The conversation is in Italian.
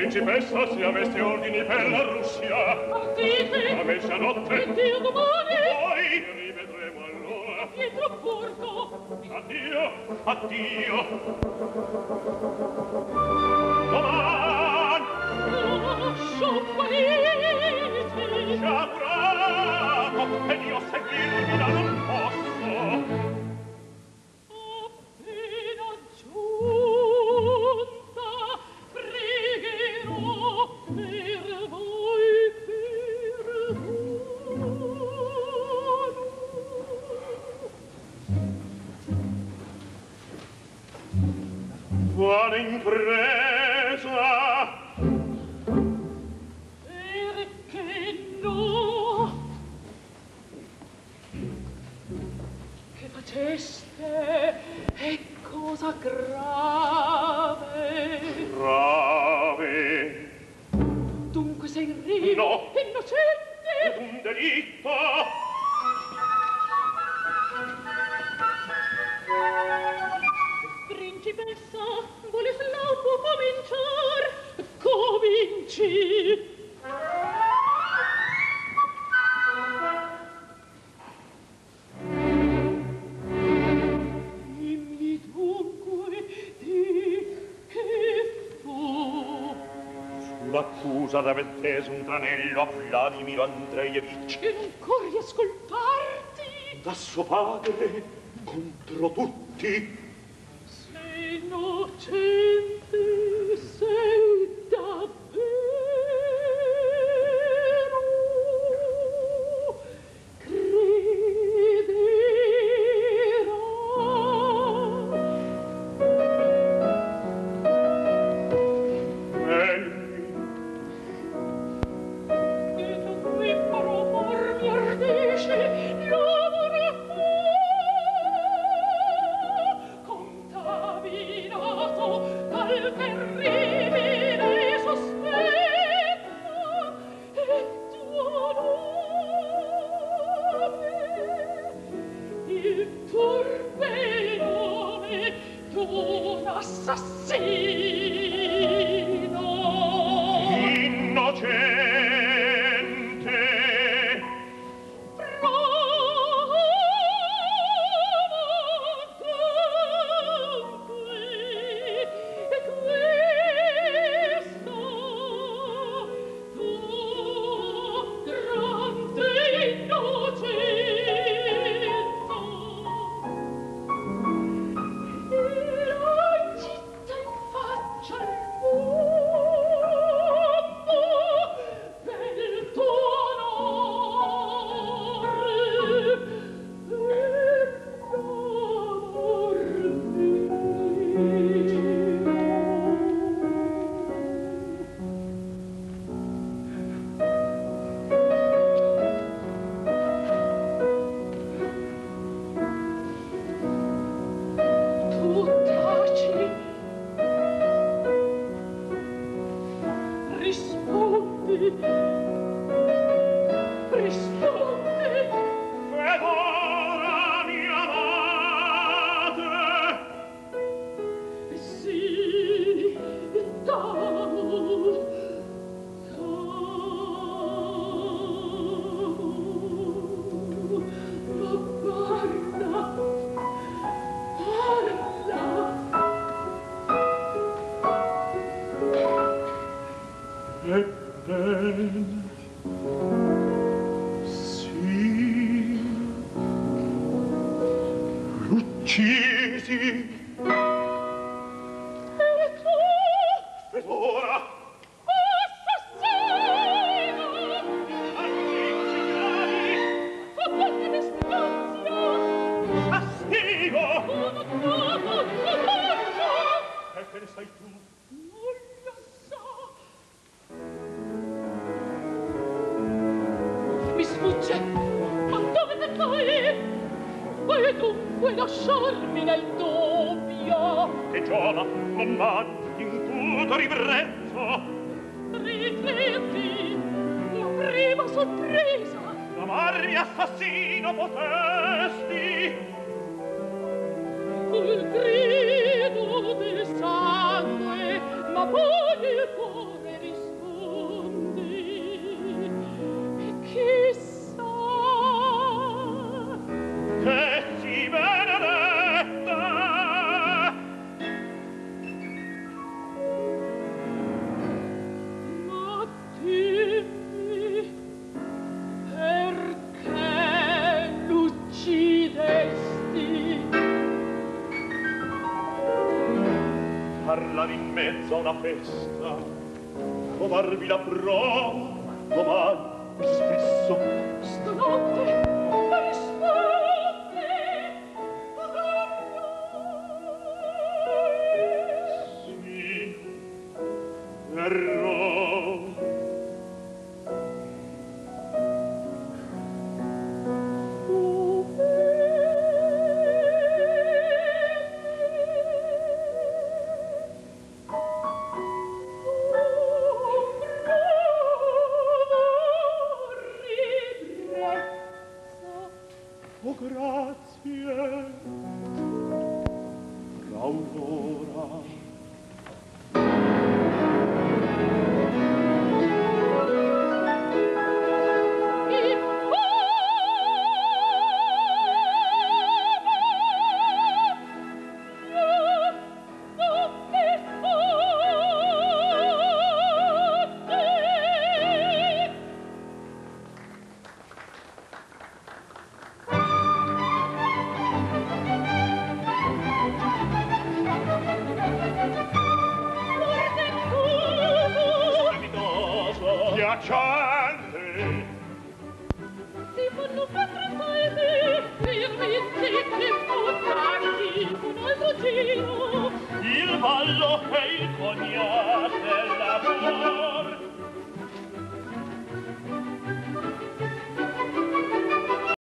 Principessa, se aveste ordini per la Russia, partite a mezzanotte, e Dio domani, poi rivedremo allora. a Pietroburgo. Addio, addio. Domani, lascio Parigi, sciagurato, ed io seguirvi da non posso. appena giunta, pregherò per voi perdono. Buona impresa. Perché no? Che faceste è cosa grave. Grave. Dunque sei in riva, No. innocente. Ed un delitto. Principessa, vuole slaupo cominciar? Cominci. Dimmi dunque di che fu. Sull'accusa d'avete teso un tranello a Vladimiro Andreevich Che non corri ascoltarti. da suo padre contro tutti. Sei innocente, sei davvero. Crederà. E tu qui propor mi ardisce, l'amore fu contaminato dal terribile sospetto e tuo nome, il turpe nome d'un assassino. Innocente. Uccisi. E tu? Ed ora? Assassino! Antiziani! Fa qualche mestizia! Castigo! Uno tuo, tutto! E che ne sai tu? Non lo so! Mi sfugge! Ma dove te vai? Vuoi dunque lasciarmi nel dubbio? Che giova, non mangi in tutto ribrezzo. Rifletti, la prima sorpresa. Chiamarmi assassino potesti. Col grido del sangue, ma poi il cuore parlare in mezzo a una festa, trovarvi la prova, domani più spesso. Stanotte, ma stanotte, Sì, verrò. Oh, grazie, Aurora. Piacente. si fanno fare paesi, firmi zitti, mutanti, un altro giro. Il ballo e il cognac